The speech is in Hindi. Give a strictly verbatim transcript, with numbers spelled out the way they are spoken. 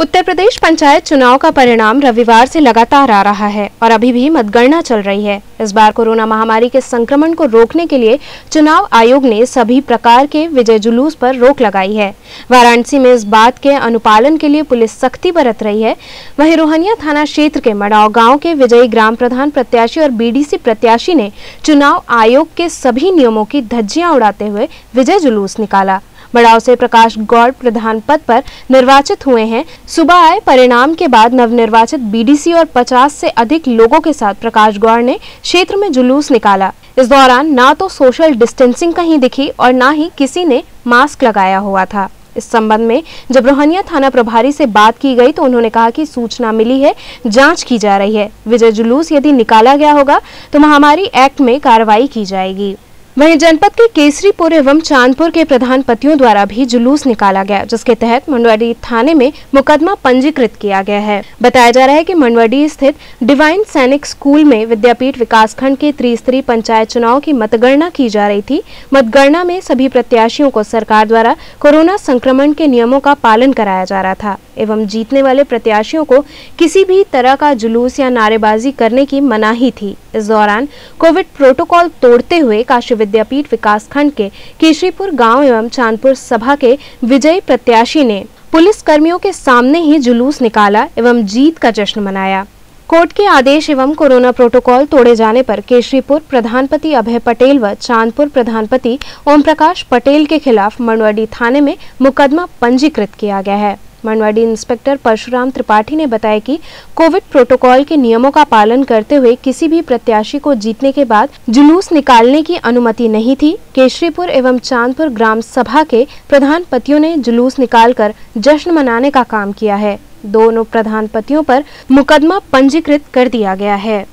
उत्तर प्रदेश पंचायत चुनाव का परिणाम रविवार से लगातार आ रहा है और अभी भी मतगणना चल रही है। इस बार कोरोना महामारी के संक्रमण को रोकने के लिए चुनाव आयोग ने सभी प्रकार के विजय जुलूस पर रोक लगाई है। वाराणसी में इस बात के अनुपालन के लिए पुलिस सख्ती बरत रही है। वहीं रोहनिया थाना क्षेत्र के मडाव गांव के विजयी ग्राम प्रधान प्रत्याशी और बीडीसी प्रत्याशी ने चुनाव आयोग के सभी नियमों की धज्जियां उड़ाते हुए विजय जुलूस निकाला। मडाव से प्रकाश गौड़ प्रधान पद पर निर्वाचित हुए हैं। सुबह आए परिणाम के बाद नवनिर्वाचित बीडीसी और पचास से अधिक लोगों के साथ प्रकाश गौड़ ने क्षेत्र में जुलूस निकाला। इस दौरान ना तो सोशल डिस्टेंसिंग कहीं दिखी और ना ही किसी ने मास्क लगाया हुआ था। इस संबंध में जब रोहनिया थाना प्रभारी से बात की गई तो उन्होंने कहा कि सूचना मिली है, जांच की जा रही है। विजय जुलूस यदि निकाला गया होगा तो महामारी एक्ट में कार्रवाई की जाएगी। वहीं जनपद के केसरीपुर एवं चांदपुर के प्रधान पतियों द्वारा भी जुलूस निकाला गया, जिसके तहत मंडवाडी थाने में मुकदमा पंजीकृत किया गया है। बताया जा रहा है कि मंडवाडी स्थित डिवाइन सैनिक स्कूल में विद्यापीठ विकासखंड के त्रिस्तरीय पंचायत चुनाव की मतगणना की जा रही थी। मतगणना में सभी प्रत्याशियों को सरकार द्वारा कोरोना संक्रमण के नियमों का पालन कराया जा रहा था एवं जीतने वाले प्रत्याशियों को किसी भी तरह का जुलूस या नारेबाजी करने की मनाही थी। इस दौरान कोविड प्रोटोकॉल तोड़ते हुए काशी विद्यापीठ विकासखंड के केशरीपुर गांव एवं चांदपुर सभा के विजयी प्रत्याशी ने पुलिस कर्मियों के सामने ही जुलूस निकाला एवं जीत का जश्न मनाया। कोर्ट के आदेश एवं कोरोना प्रोटोकॉल तोड़े जाने पर केशरीपुर प्रधानपति अभय पटेल व चांदपुर प्रधानपति ओम प्रकाश पटेल के खिलाफ मंडवाडी थाने में मुकदमा पंजीकृत किया गया है। मंडवाडी इंस्पेक्टर परशुराम त्रिपाठी ने बताया कि कोविड प्रोटोकॉल के नियमों का पालन करते हुए किसी भी प्रत्याशी को जीतने के बाद जुलूस निकालने की अनुमति नहीं थी। केशरीपुर एवं चांदपुर ग्राम सभा के प्रधान पतियों ने जुलूस निकालकर जश्न मनाने का काम किया है। दोनों प्रधान पतियों पर मुकदमा पंजीकृत कर दिया गया है।